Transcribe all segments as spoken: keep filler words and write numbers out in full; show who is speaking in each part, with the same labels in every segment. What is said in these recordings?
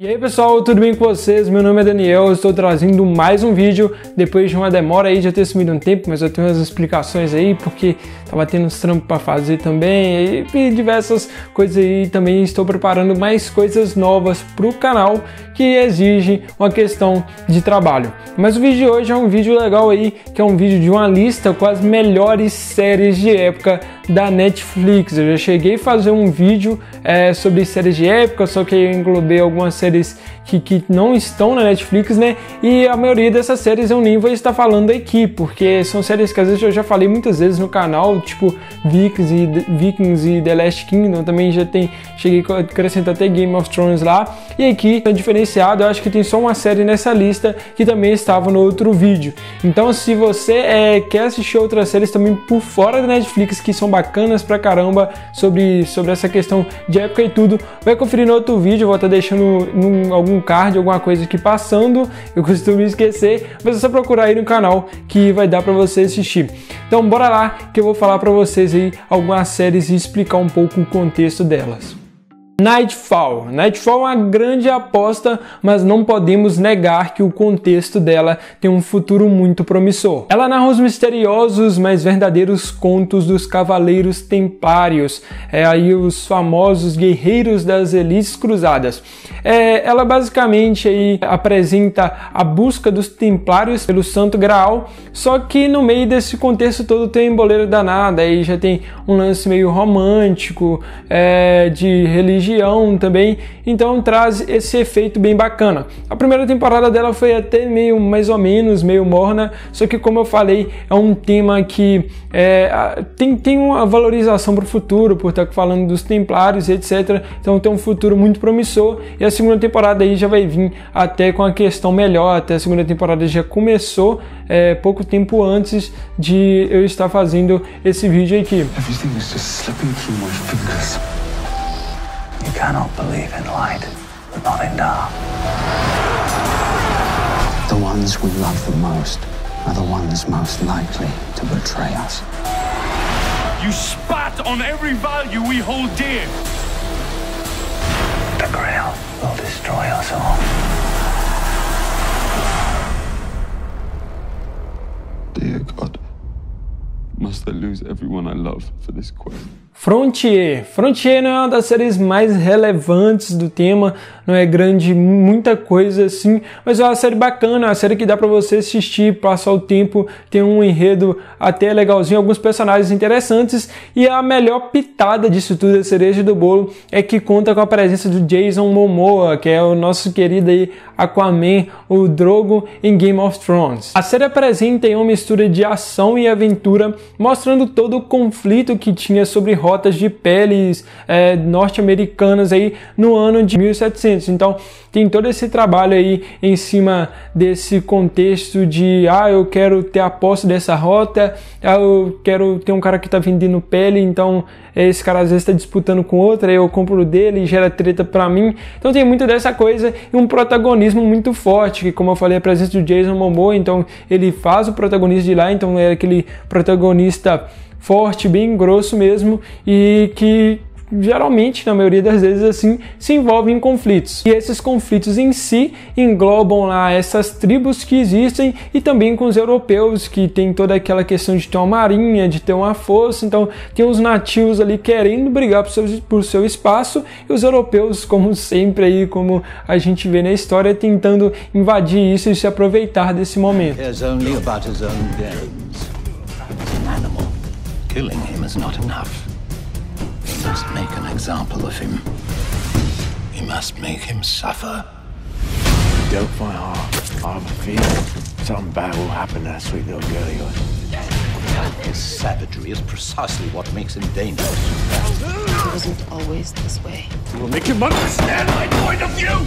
Speaker 1: E aí pessoal, tudo bem com vocês? Meu nome é Daniel, eu estou trazendo mais um vídeo depois de uma demora aí, já ter sumido um tempo, mas eu tenho umas explicações aí, porque tava tendo uns trampos para fazer também e diversas coisas aí, também estou preparando mais coisas novas para o canal que exigem uma questão de trabalho. Mas o vídeo de hoje é um vídeo legal aí, que é um vídeo de uma lista com as melhores séries de época da Netflix. Eu já cheguei a fazer um vídeo é, sobre séries de época, só que eu englobei algumas séries Que, que não estão na Netflix, né? E a maioria dessas séries eu nem vou estar falando aqui, porque são séries que às vezes eu já falei muitas vezes no canal, tipo Vikings e, Vikings e The Last Kingdom, também já tem, cheguei a acrescentar até Game of Thrones lá. E aqui, é diferenciado, eu acho que tem só uma série nessa lista que também estava no outro vídeo. Então se você é, quer assistir outras séries também por fora da Netflix, que são bacanas pra caramba, sobre, sobre essa questão de época e tudo, vai conferir no outro vídeo, eu vou estar deixando num, algum card, alguma coisa aqui passando, eu costumo esquecer, mas é só procurar aí no canal que vai dar pra você assistir. Então bora lá que eu vou falar pra vocês aí algumas séries e explicar um pouco o contexto delas. Nightfall. Nightfall é uma grande aposta, mas não podemos negar que o contexto dela tem um futuro muito promissor. Ela narra os misteriosos, mas verdadeiros contos dos Cavaleiros Templários, é aí os famosos guerreiros das elites cruzadas. É, ela basicamente aí apresenta a busca dos Templários pelo Santo Graal, só que no meio desse contexto todo tem um emboleiro danado, aí já tem um lance meio romântico, é, de religião também, então traz esse efeito bem bacana. A primeira temporada dela foi até meio mais ou menos, meio morna, só que como eu falei, é um tema que é, tem, tem uma valorização para o futuro, por estar falando dos Templários, etcétera. Então tem um futuro muito promissor e a segunda temporada aí já vai vir até com a questão melhor, até a segunda temporada já começou é, pouco tempo antes de eu estar fazendo esse vídeo aqui.
Speaker 2: Everything is just slipping through my fingers. You cannot believe in light, but not in dark. The ones we love the most are the ones most likely to betray us.
Speaker 3: You spat on every value we hold dear.
Speaker 2: The Grail will destroy us all. Dear God, must I lose everyone I love for this quest?
Speaker 1: Frontier. Frontier não é uma das séries mais relevantes do tema, não é grande, muita coisa assim, mas é uma série bacana, é uma série que dá pra você assistir, passar o tempo, tem um enredo até legalzinho, alguns personagens interessantes, e a melhor pitada disso tudo, a cereja do bolo, é que conta com a presença do Jason Momoa, que é o nosso querido aí Aquaman, o Drogo em Game of Thrones. A série apresenta aí uma mistura de ação e aventura, mostrando todo o conflito que tinha sobre rotas de peles é, norte-americanas aí no ano de mil e setecentos. Então tem todo esse trabalho aí em cima desse contexto de ah, eu quero ter a posse dessa rota, ah, eu quero ter um cara que está vendendo pele, então esse cara às vezes está disputando com outro, aí eu compro o dele e gera treta para mim. Então tem muito dessa coisa e um protagonismo muito forte, que como eu falei, a presença do Jason Momoa, então ele faz o protagonista de lá, então é aquele protagonista forte, bem grosso mesmo, e que geralmente, na maioria das vezes assim, se envolve em conflitos. E esses conflitos em si englobam lá essas tribos que existem e também com os europeus, que tem toda aquela questão de ter uma marinha, de ter uma força, então tem os nativos ali querendo brigar por seu, por seu espaço e os europeus, como sempre aí, como a gente vê na história, tentando invadir isso e se aproveitar desse momento.
Speaker 4: Killing him is not enough. We must make an example of him. We must make him suffer.
Speaker 5: Don't fight hard. I have a feeling something bad will happen to that sweet little girl of yours.
Speaker 4: His savagery is precisely what makes him dangerous.
Speaker 6: It wasn't always this way.
Speaker 3: We'll make him understand my point of view!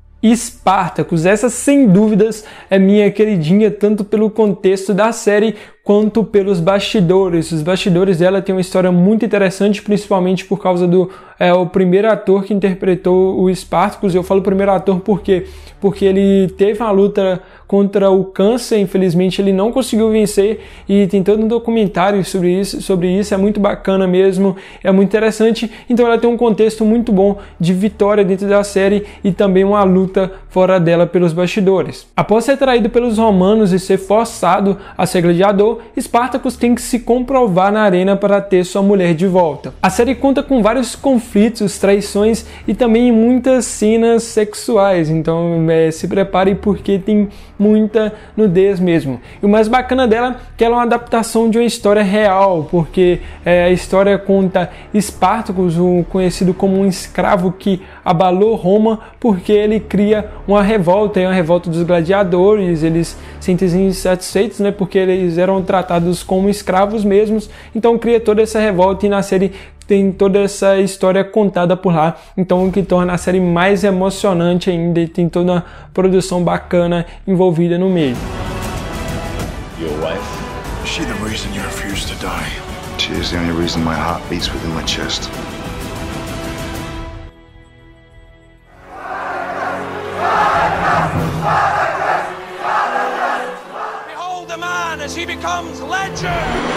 Speaker 1: Spartacus, essa sem dúvidas é minha queridinha, tanto pelo contexto da série quanto pelos bastidores. Os bastidores dela tem uma história muito interessante, principalmente por causa do é, o primeiro ator que interpretou o Spartacus. Eu falo primeiro ator porque, porque ele teve uma luta contra o câncer, infelizmente ele não conseguiu vencer, e tem todo um documentário sobre isso, sobre isso, é muito bacana mesmo, é muito interessante. Então ela tem um contexto muito bom de vitória dentro da série e também uma luta fora dela pelos bastidores. Após ser traído pelos romanos e ser forçado a ser gladiador, Spartacus tem que se comprovar na arena para ter sua mulher de volta. A série conta com vários conflitos, traições e também muitas cenas sexuais, então é, se prepare porque tem muita nudez mesmo. E o mais bacana dela é que ela é uma adaptação de uma história real, porque é, a história conta Spartacus, um conhecido como um escravo que abalou Roma, porque ele cria uma revolta, é uma revolta dos gladiadores, eles sentem-se insatisfeitos, né, porque eles eram tratados como escravos mesmos, então cria toda essa revolta, e na série tem toda essa história contada por lá, então o que torna a série mais emocionante ainda, e tem toda uma produção bacana envolvida no meio.
Speaker 4: Your wife?
Speaker 5: Is she the reason you refuse to die?
Speaker 7: She is the only reason my heart beats within my chest.
Speaker 3: Behold the man as he becomes legend!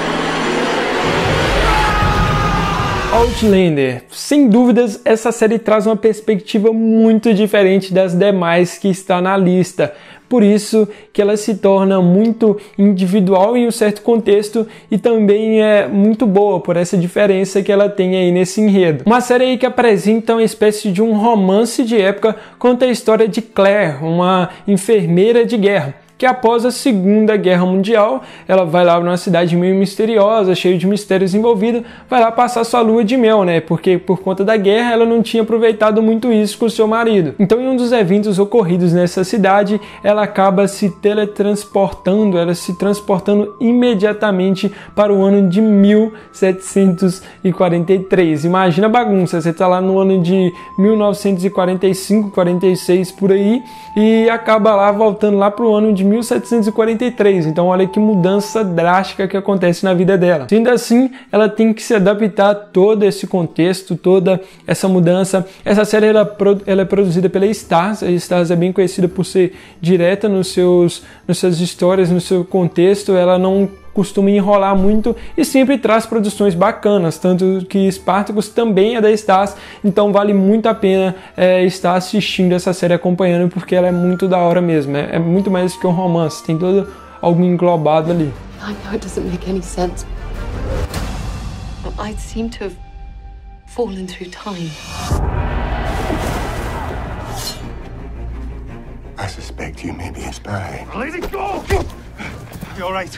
Speaker 1: Outlander. Sem dúvidas, essa série traz uma perspectiva muito diferente das demais que está na lista. Por isso que ela se torna muito individual em um certo contexto e também é muito boa por essa diferença que ela tem aí nesse enredo. Uma série aí que apresenta uma espécie de um romance de época, conta a história de Claire, uma enfermeira de guerra, que após a Segunda Guerra Mundial, ela vai lá numa cidade meio misteriosa, cheia de mistérios envolvidos, vai lá passar sua lua de mel, né? Porque por conta da guerra ela não tinha aproveitado muito isso com o seu marido. Então, em um dos eventos ocorridos nessa cidade, ela acaba se teletransportando, ela se transportando imediatamente para o ano de mil setecentos e quarenta e três. Imagina a bagunça, você tá lá no ano de mil novecentos e quarenta e cinco, quarenta e seis por aí, e acaba lá voltando lá para o ano de mil setecentos e quarenta e três, então olha que mudança drástica que acontece na vida dela. Sendo assim, ela tem que se adaptar a todo esse contexto, toda essa mudança. Essa série ela, ela é produzida pela Starz. A Starz é bem conhecida por ser direta nos seus, nas suas histórias, no seu contexto. Ela não costuma enrolar muito e sempre traz produções bacanas, tanto que Spartacus também é da Starz, então vale muito a pena é, estar assistindo essa série, acompanhando, porque ela é muito da hora mesmo, é, é muito mais que um romance, tem todo algo englobado ali.
Speaker 6: I know it doesn't make any sense, but I seem to have fallen through time.
Speaker 7: I suspect you may be a spy.
Speaker 3: Let it go! You all right?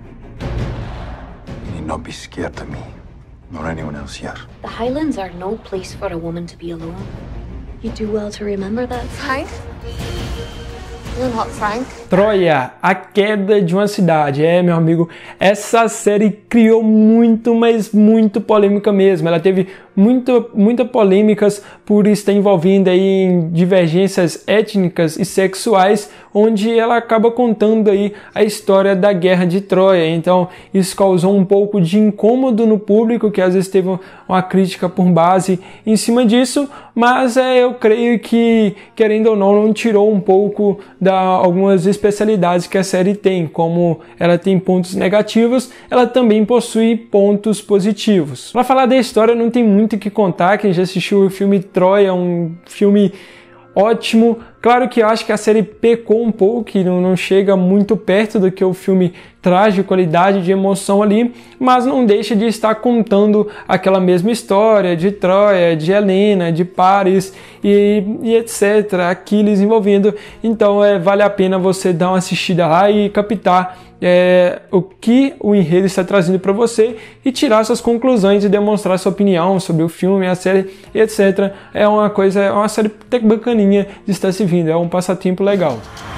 Speaker 7: You need not be scared of me, nor anyone else here.
Speaker 8: The Highlands are no place for a woman to be alone. You do well to remember that, Frank.
Speaker 6: You're not Frank.
Speaker 1: Troia, a queda de uma cidade. É, meu amigo, essa série criou muito, mas muito polêmica mesmo. Ela teve muito, muita polêmicas por estar envolvendo aí em divergências étnicas e sexuais, onde ela acaba contando aí a história da Guerra de Troia. Então, isso causou um pouco de incômodo no público, que às vezes teve uma crítica por base em cima disso, mas é, eu creio que, querendo ou não, não tirou um pouco da algumas especialidades que a série tem. Como ela tem pontos negativos, ela também possui pontos positivos. Para falar da história, não tem muito o que contar. Quem já assistiu o filme Troia, um filme ótimo. Claro que eu acho que a série pecou um pouco, e não, não chega muito perto do que o filme traz de qualidade, de emoção ali, mas não deixa de estar contando aquela mesma história de Troia, de Helena, de Paris e, e etcétera, Aquiles envolvendo. Então é, vale a pena você dar uma assistida lá e captar é, o que o enredo está trazendo para você e tirar suas conclusões e demonstrar sua opinião sobre o filme, a série, etcétera. É uma coisa, é uma série até bacaninha de estar se vindo, é um passatempo legal.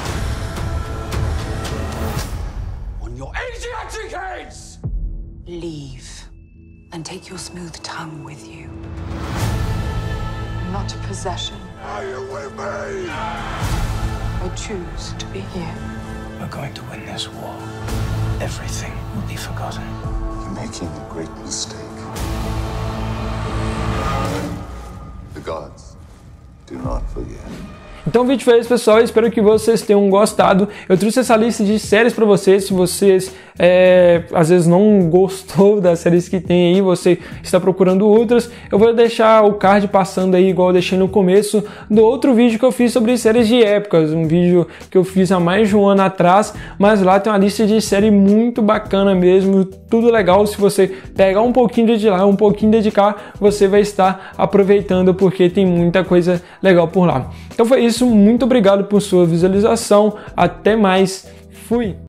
Speaker 9: Leave and take your smooth tongue with you. I'm not a possession.
Speaker 7: Are you with me?
Speaker 9: I choose to be here.
Speaker 5: We're going to win this war.
Speaker 4: everything will be forgotten.
Speaker 7: You're making a great mistake. The gods do not forget.
Speaker 1: Então o vídeo foi esse, pessoal, espero que vocês tenham gostado. Eu trouxe essa lista de séries para vocês. Se vocês é, às vezes não gostou das séries que tem aí, você está procurando outras, eu vou deixar o card passando aí, igual eu deixei no começo do outro vídeo que eu fiz sobre séries de épocas, um vídeo que eu fiz há mais de um ano atrás, mas lá tem uma lista de série muito bacana mesmo, tudo legal. Se você pegar um pouquinho de lá, um pouquinho dedicar, você vai estar aproveitando, porque tem muita coisa legal por lá. Então foi isso, muito obrigado por sua visualização, até mais, fui!